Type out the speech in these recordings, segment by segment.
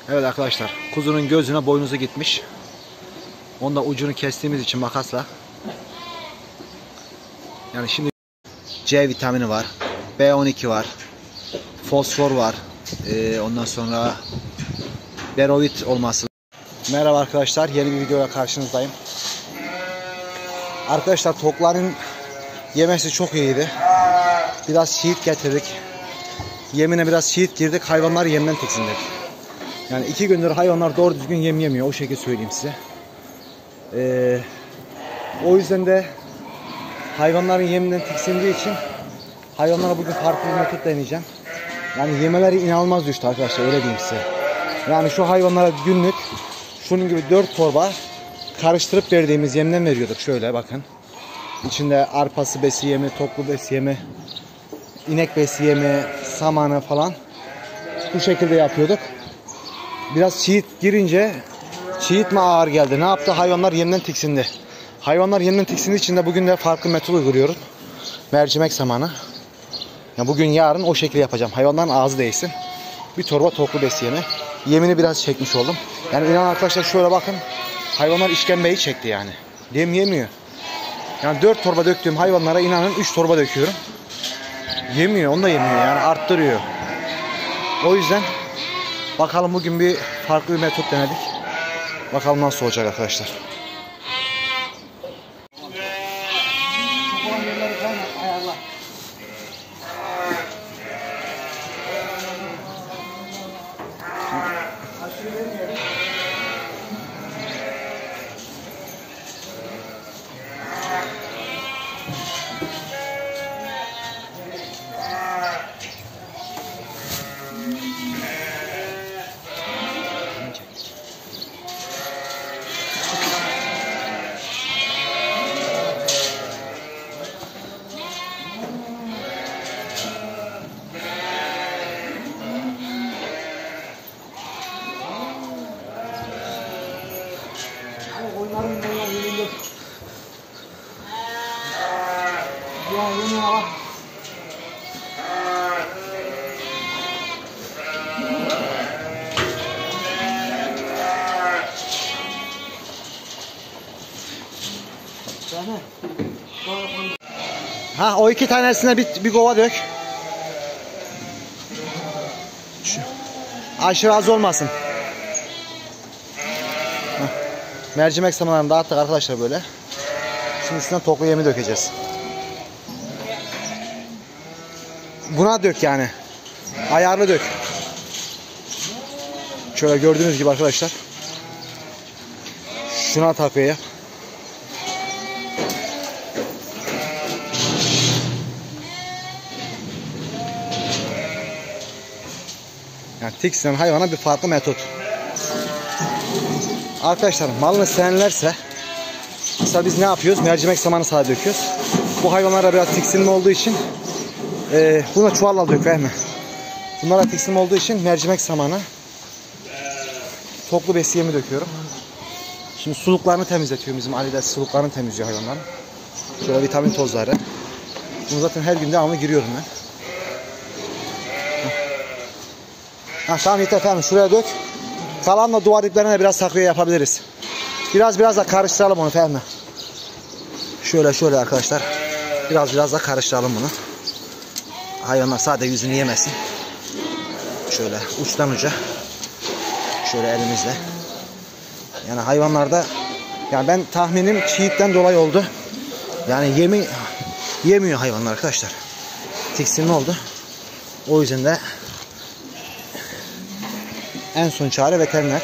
Evet arkadaşlar, kuzunun gözüne boynuzu gitmiş. Onda ucunu kestiğimiz için makasla. Yani şimdi C vitamini var, B12 var, fosfor var, ondan sonra berovit olması. Merhaba arkadaşlar, yeni bir videoya karşınızdayım. Arkadaşlar tokların yemesi çok iyiydi. Biraz şiit getirdik. Yemine biraz şiit girdik, hayvanlar yemden tiksindik. Yani 2 gündür hayvanlar doğru düzgün yem yemiyor, o şekilde söyleyeyim size. O yüzden de hayvanların yeminden tiksindiği için hayvanlara bugün farklı bir metot deneyeceğim. Yani yemeleri inanılmaz düştü arkadaşlar, öyle diyeyim size. Yani şu hayvanlara günlük şunun gibi 4 torba karıştırıp verdiğimiz yemden veriyorduk. Şöyle bakın. İçinde arpası besi yemi, toplu besi yemi, inek besi yemi, samanı falan. Bu şekilde yapıyorduk. Biraz çiğit girince çiğit mi ağır geldi? Ne yaptı? Hayvanlar yemden tiksindi. Hayvanlar yemden tiksindiği için de bugün de farklı metot uyguluyorum. Mercimek samanı. Ya bugün yarın o şekilde yapacağım. Hayvanların ağzı değsin. Bir torba toplu besi yemi. Yemini biraz çekmiş oldum. Yani inan arkadaşlar şöyle bakın. Hayvanlar işkembeyi çekti yani. Yem yemiyor. Yani 4 torba döktüğüm hayvanlara inanın 3 torba döküyorum. Yemiyor, onu da yemiyor yani, arttırıyor. O yüzden bakalım, bugün bir farklı bir metot denedik. Bakalım nasıl olacak arkadaşlar. Ha, o 2 tanesine bir kova dök. Aşırı az olmasın. Heh. Mercimek samanlarını dağıttık arkadaşlar böyle. Şimdi üstüne toklu yemi dökeceğiz. Buna dök yani. Ayarlı dök. Şöyle gördüğünüz gibi arkadaşlar. Şuna takviye yap. Yani tiksinen hayvana bir farklı metot. Arkadaşlar malını sevenlerse mesela biz ne yapıyoruz? Mercimek samanı sadece döküyoruz. Bu hayvanlara biraz tiksinme olduğu için buna çuvalla dök verme. Bunlara tiksinme olduğu için mercimek samanı, toplu besi yemi döküyorum. Şimdi suluklarını temizletiyorum. Bizim Ali de suluklarını temizliyor hayvanların. Şöyle vitamin tozları. Bunu zaten her gün devamlı giriyorum ben. Ha, tamam yeter, tamam, şuraya dök. Kalanla duvar diplerine biraz takviye yapabiliriz. Biraz da karıştıralım onu Fehmi. Şöyle arkadaşlar. Biraz da karıştıralım bunu. Hayvanlar sadece yüzünü yemesin. Şöyle uçtan uca. Şöyle elimizle. Yani hayvanlarda, yani ben tahminim çiğitten dolayı oldu. Yani yemiyor hayvanlar arkadaşlar. Tiksinme oldu. O yüzden de en son çare veteriner.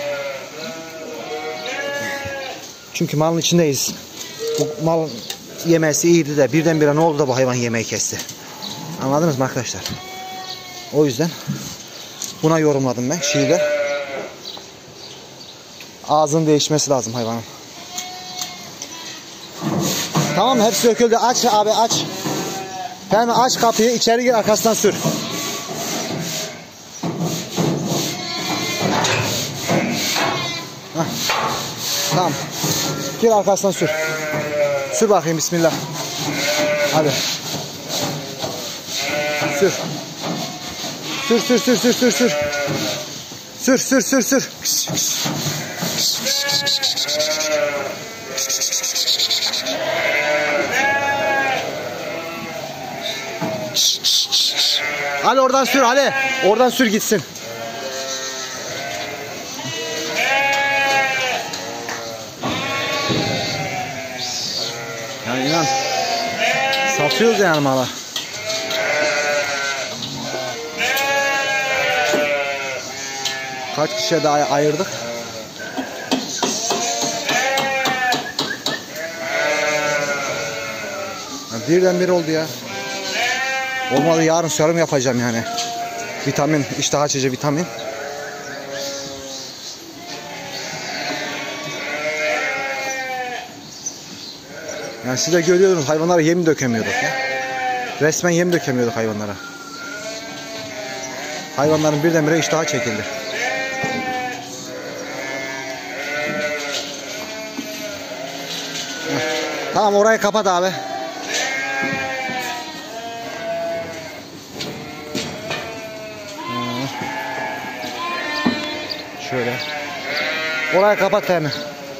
Çünkü malın içindeyiz. Bu mal yemesi iyiydi de birdenbire ne oldu da bu hayvan yemeği kesti. Anladınız mı arkadaşlar? O yüzden buna yorumladım ben şeyler. Ağzının değişmesi lazım hayvanın. Tamam mı? Hepsi döküldü. Aç abi, aç. Hemen aç kapıyı, içeri gir, arkasından sür. Heh. Tamam. Gir, arkasından sür. Sür bakayım, bismillah. Hadi. Sür. Sür. Sür sür sür sür. Ali oradan sür Ali. Oradan sür gitsin. Yani inan. Satıyoruz yani mala. Kaç kişiye daha ayırdık? Birden bir oldu ya. Olmadı yarın serum yapacağım yani. Vitamin, iştah açıcı vitamin. Yani siz de görüyorsunuz hayvanlara yem dökemiyorduk ya. Resmen yem dökemiyorduk hayvanlara. Hayvanların birdenbire iştahı çekildi. Tamam orayı kapat abi. Şöyle. Orayı kapat hemen.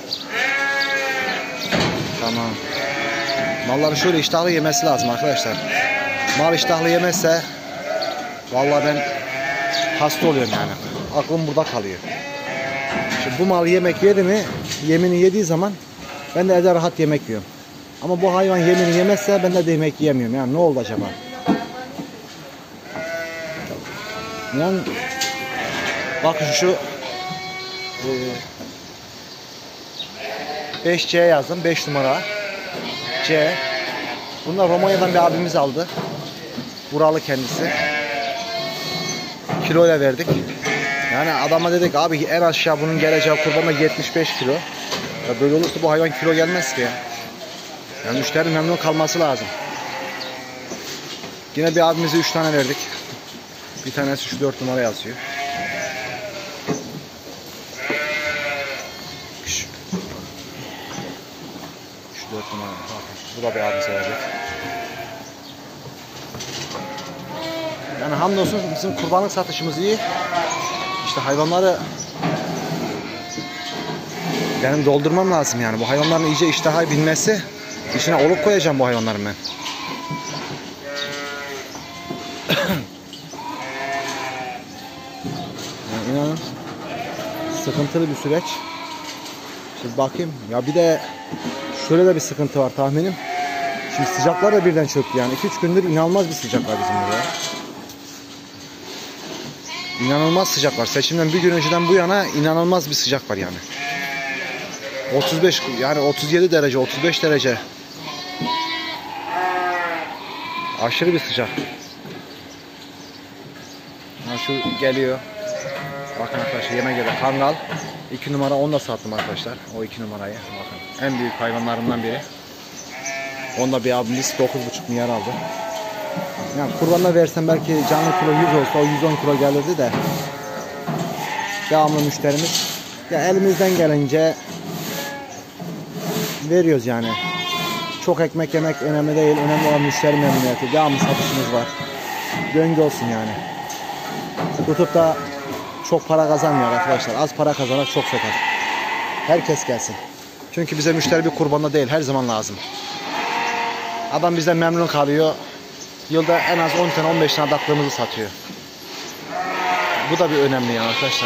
Tamam. Malların şöyle iştahlı yemesi lazım arkadaşlar. Mal iştahlı yemezse vallahi ben hasta oluyorum yani. Aklım burada kalıyor. Şimdi bu mal yemek yedi mi, yemini yediği zaman ben de evde rahat yemek yiyorum. Ama bu hayvan yemini yemezse ben de yemek yiyemiyorum. Yani ne oldu acaba? Yani bakın şu 5C yazdım. 5 numara. C. Bunlar Romanya'dan bir abimiz aldı. Buralı kendisi. Kiloyla verdik. Yani adama dedik abi en aşağı bunun geleceği kurbana 75 kilo. Ya böyle olursa bu hayvan kilo gelmez ki ya. Yani müşterinin memnun kalması lazım. Yine bir abimize 3 tane verdik. Bir tanesi şu 4 numara yazıyor. Şu 4 numara. Bu da bir abimize verdik. Yani hamdolsun bizim kurbanlık satışımız iyi. İşte hayvanları benim doldurmam lazım yani. Bu hayvanların iyice iştahı binmesi. İçine oluk koyacağım bu hayvanların ben. Yani inanın sıkıntılı bir süreç. Şimdi bakayım. Ya bir de şöyle de bir sıkıntı var tahminim. Şimdi sıcaklar da birden çöktü yani. 2-3 gündür inanılmaz bir sıcak var bizim burada. İnanılmaz sıcak var. Seçimden bir gün önceden bu yana inanılmaz bir sıcak var yani. 35 yani 37 derece, 35 derece. Aşırı bir sıcak. Ha şu geliyor. Bakın arkadaşlar yeme geliyor. Kangal. 2 numara onu da sattım arkadaşlar. O 2 numarayı. Bakın. En büyük hayvanlarımdan biri. Onda bir abimiz 9,5 milyar aldı. Yani kurbanla versem belki canlı kilo 100 olsa o 110 kilo gelirdi de. Devamlı müşterimiz. Ya elimizden gelince veriyoruz yani. Çok ekmek yemek önemli değil. Önemli olan müşteri memnuniyeti. Devamlı satışımız var. Döngü olsun yani. Tutup da çok para kazanmıyor arkadaşlar. Az para kazanar çok satar. Herkes gelsin. Çünkü bize müşteri bir kurbanda değil. Her zaman lazım. Adam bizden memnun kalıyor. Yılda en az 10 tane 15 tane adaklığımızı satıyor. Bu da bir önemli yani arkadaşlar.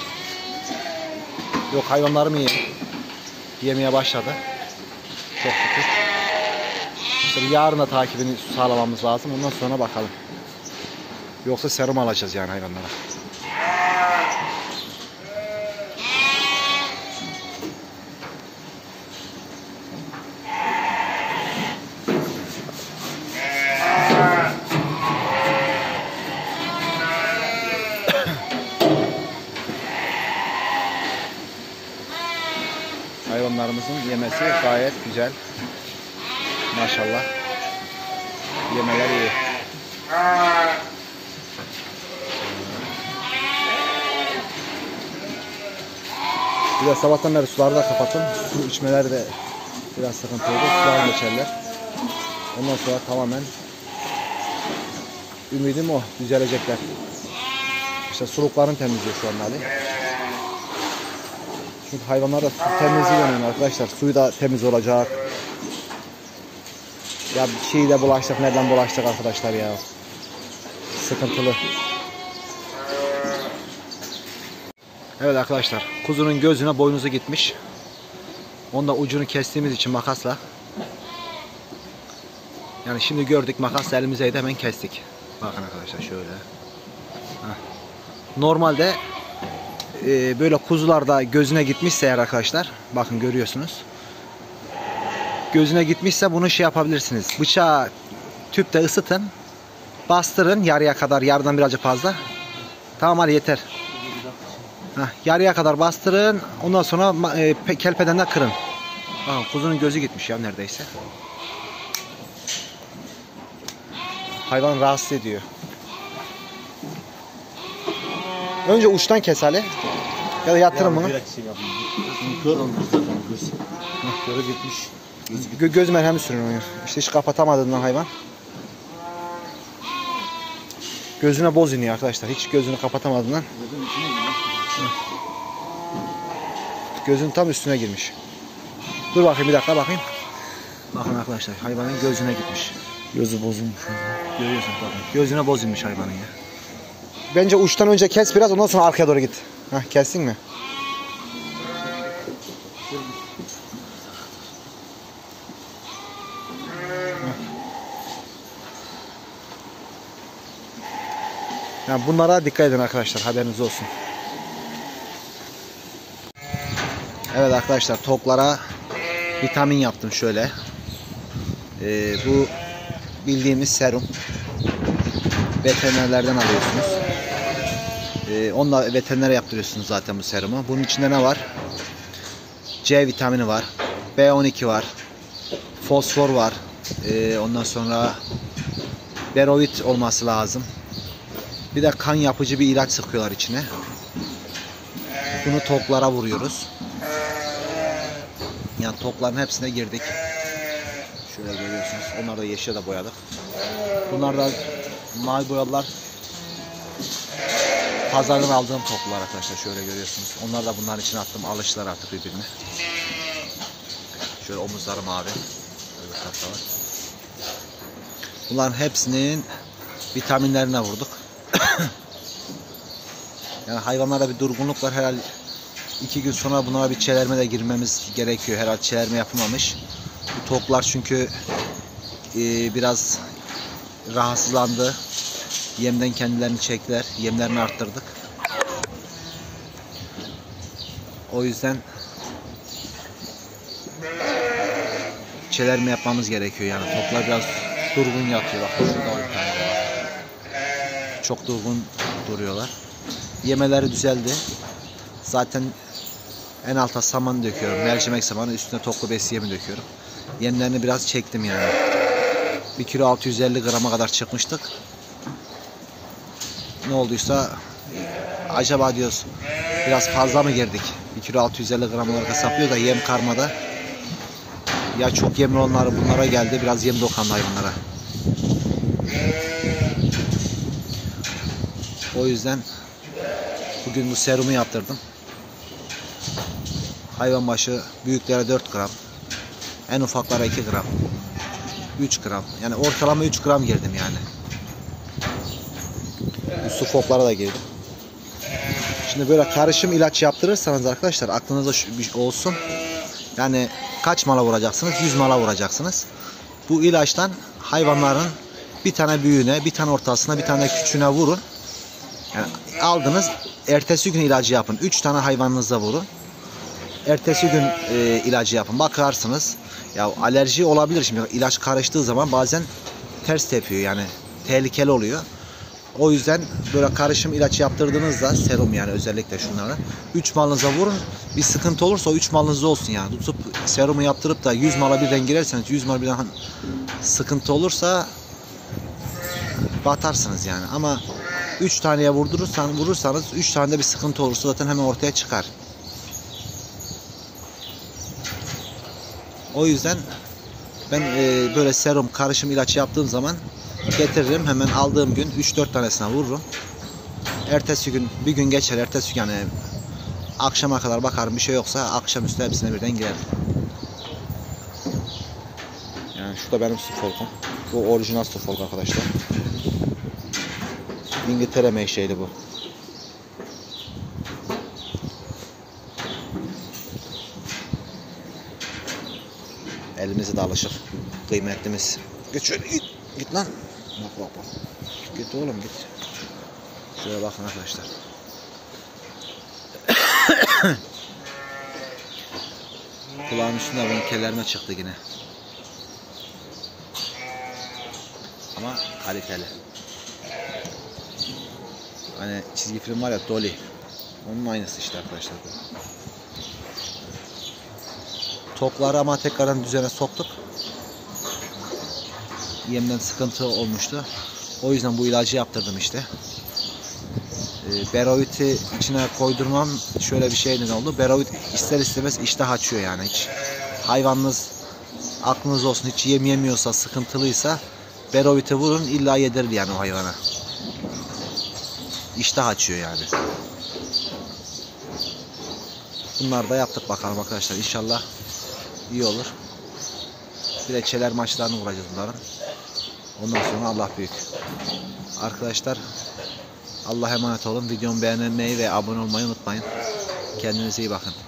Yok hayvanlarımı yemeye başladı. Çok şükür. İşte yarın da takibini sağlamamız lazım. Ondan sonra bakalım. Yoksa serum alacağız yani hayvanlara. Hayvanlarımızın yemesi gayet güzel. Maşallah. Yemeler iyi. Bir de sabahtan beri suları da kapattım. Su içmeleri de biraz sıkıntıydı. Sular geçerler. Ondan sonra tamamen ümidim o. Düzelecekler. İşte suluklarını temizliyor şu an Ali. Çünkü hayvanlarda su temizliği önemli arkadaşlar. Suyu da temiz olacak. Ya bir şeyi de bulaştık, nereden bulaştık arkadaşlar ya. Sıkıntılı. Evet arkadaşlar, kuzunun gözüne boynuzu gitmiş. Onda ucunu kestiğimiz için makasla. Yani şimdi gördük, makasla elimizdeydi, hemen kestik. Bakın arkadaşlar şöyle. Heh. Normalde böyle kuzularda gözüne gitmişse eğer arkadaşlar, bakın görüyorsunuz. Gözüne gitmişse bunu şey yapabilirsiniz. Bıçağı tüpte ısıtın. Bastırın yarıya kadar, yarıdan birazcık fazla. Tamam hadi yeter. Heh, yarıya kadar bastırın. Ondan sonra kelpeden de kırın. Bakın kuzunun gözü gitmiş ya neredeyse. Hayvan rahatsız ediyor. Önce uçtan kes Ali. Ya da yatırın bunu. Göz merhemi sürün onu. İşte hiç kapatamadığından hayvan. Gözüne boz iniyor arkadaşlar. Hiç gözünü kapatamadığından. Gözün tam üstüne girmiş. Dur bakayım bir dakika bakayım. Bakın arkadaşlar hayvanın gözüne gitmiş. Gözü bozulmuş. Görüyorsun bakın. Gözüne boz inmiş hayvanın ya. Bence uçtan önce kes biraz, ondan sonra arkaya doğru git. Heh, kessin mi? Yani bunlara dikkat edin arkadaşlar, haberiniz olsun. Evet arkadaşlar, tavuklara vitamin yaptım şöyle. Bu bildiğimiz serum. Veterinerlerden alıyorsunuz. Onunla veterinere yaptırıyorsunuz zaten bu serumu. Bunun içinde ne var? C vitamini var. B12 var. Fosfor var. Ondan sonra Berovit olması lazım. Bir de kan yapıcı bir ilaç sıkıyorlar içine. Bunu toklara vuruyoruz. Yani tokların hepsine girdik. Şöyle görüyorsunuz. Onları da yeşile de boyadık. Bunlar da mavi boyalar. Pazardan aldığım toklar arkadaşlar. Şöyle görüyorsunuz. Onları da bunların içine attım. Alıştılar artık birbirine. Şöyle omuzları mavi. Bunların hepsinin vitaminlerine vurduk. Yani hayvanlarda bir durgunluk var herhalde. 2 gün sonra bunlara bir çelerme de girmemiz gerekiyor. Herhalde çelerme yapılmamış. Bu toklar çünkü biraz rahatsızlandı. Yemden kendilerini çektiler. Yemlerini arttırdık. O yüzden çelerme yapmamız gerekiyor yani. Toklar biraz durgun yatıyor. Bak şurada bir tane var. Çok durgun duruyorlar. Yemeleri düzeldi. Zaten en alta saman döküyorum. Mercimek samanı, üstüne toklu besi yemi döküyorum. Yemlerini biraz çektim yani. 1 kilo 650 grama kadar çıkmıştık. Ne olduysa acaba diyoruz biraz fazla mı girdik? 1 kilo 650 gram olarak hesaplıyor da yem karmada. Ya çok yemli onları bunlara geldi. Biraz yem dokandı hayvanlara. O yüzden bugün bu serumu yaptırdım. Hayvan başı büyüklere 4 gram. En ufaklara 2 gram. 3 gram. Yani ortalama 3 gram girdim yani. Su foklara da girdim. Şimdi böyle karışım ilaç yaptırırsanız arkadaşlar aklınızda olsun. Yani kaç mala vuracaksınız? 100 mala vuracaksınız. Bu ilaçtan hayvanların bir tane büyüğüne, bir tane ortasına, bir tane küçüğüne vurun. Yani aldınız, ertesi gün ilacı yapın. 3 tane hayvanınıza vurun. Ertesi gün ilacı yapın. Bakarsınız. Ya alerji olabilir şimdi. İlaç karıştığı zaman bazen ters tepiyor yani. Tehlikeli oluyor. O yüzden böyle karışım ilaç yaptırdığınızda serum yani özellikle şunlara 3 malınıza vurun. Bir sıkıntı olursa o 3 malınızda olsun yani. Tutup serumu yaptırıp da 100 mala birden girerseniz 100 mal birden sıkıntı olursa batarsınız yani. Ama 3 taneye vurursanız 3 tane de bir sıkıntı olursa zaten hemen ortaya çıkar. O yüzden ben böyle serum karışım ilaç yaptığım zaman getiririm, hemen aldığım gün 3-4 tanesine vururum. Ertesi gün bir gün geçer, ertesi gün yani akşama kadar bakarım, bir şey yoksa akşamüstü hepsine birden girerim. Yani şu da benim Suffolk'um. Bu orijinal Suffolk arkadaşlar. İngiltere menşeli bu. Elimizi de alışık. Kıymetlimiz. Git şöyle, git. Git lan. Bak. Git oğlum, git. Şuraya bakın arkadaşlar. Kulağın üstünde bunun kelerme çıktı yine. Ama kaliteli. Hani çizgi film var ya, Dolly. Onun aynısı işte arkadaşlar bu. Tokları ama tekrardan düzene soktuk. Yemden sıkıntı olmuştu. O yüzden bu ilacı yaptırdım işte. Berovit'i içine koydurmam şöyle bir şey neden oldu. Berovit ister istemez iştah açıyor yani. Hiç hayvanınız, aklınız olsun, hiç yem yemiyorsa, sıkıntılıysa Berovit'e vurun, illa yedirir yani o hayvana. İştah açıyor yani. Bunları da yaptık bakalım arkadaşlar. İnşallah iyi olur. Bir de çeler maçlarını vuracağız bunların. Ondan sonra Allah büyük. Arkadaşlar Allah'a emanet olun. Videomu beğenmeyi ve abone olmayı unutmayın. Kendinize iyi bakın.